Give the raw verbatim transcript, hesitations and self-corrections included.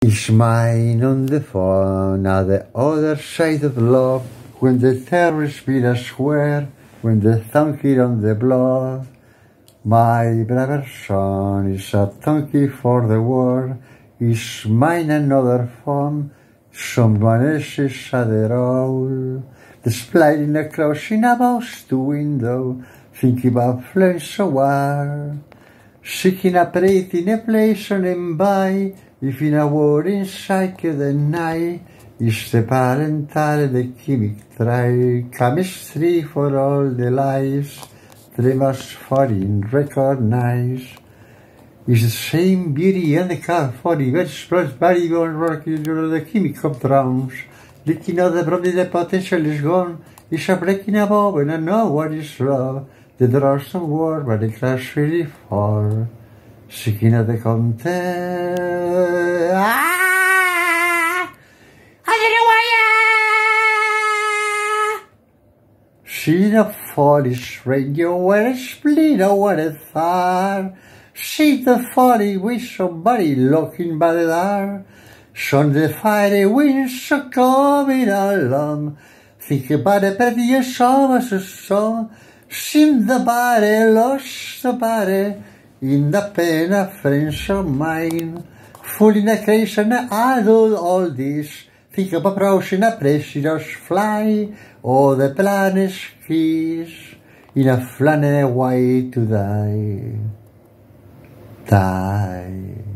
Is mine on the phone, at the other side of love, when the terrorists beat us square, when the thumb hit on the blood. My brother son is a Tonky For The Word, is mine another phone, someone else is at the roll. Displaying a crossing above the window, thinking about flames of war. Seeking a breath in a place on and by, if in a war inside the night, is the parental the chemic try, chemistry for all the lives, they must foreign recognize. Is the same beauty and the car for the express body on rocking the chemic of drums, licking out the body the potential is gone, is a breaking above and I know what is love. The draws some war, but the crash really fall. Seeking at the content. Ah! I don't know why. See the foolish radio where a split over the far. See the folly with somebody looking by the door. Son the fiery winds are coming along. Think about the previous summer's song. Seen the body, lost the body, in the pain of friends of mine. Full in a creation, I do all this. Think of approaching a precious fly, or the planet's kiss, in a flannel way to die. Die.